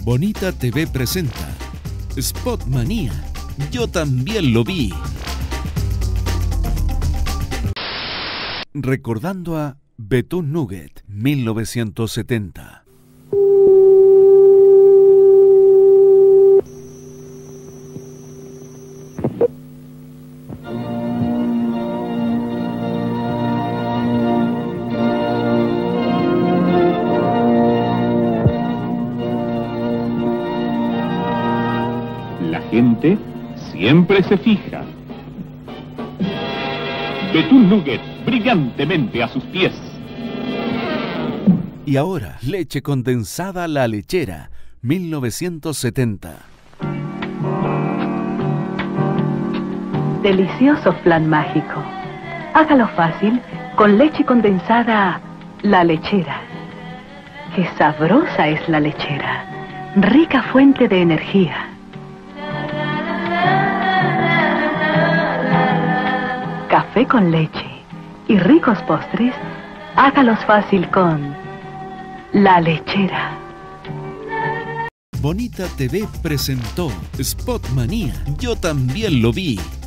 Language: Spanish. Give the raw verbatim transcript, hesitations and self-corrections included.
Bonita T V presenta Spot Manía. Yo también lo vi. Recordando a Betún Nugget, mil novecientos setenta. La gente siempre se fija. Betún Nugget, brillantemente a sus pies. Y ahora, leche condensada La Lechera, mil novecientos setenta. Delicioso flan mágico. Hágalo fácil con leche condensada La Lechera. ¡Qué sabrosa es la lechera! Rica fuente de energía. Café con leche y ricos postres, hágalos fácil con La Lechera. Bonita T V presentó Spot Manía. Yo también lo vi.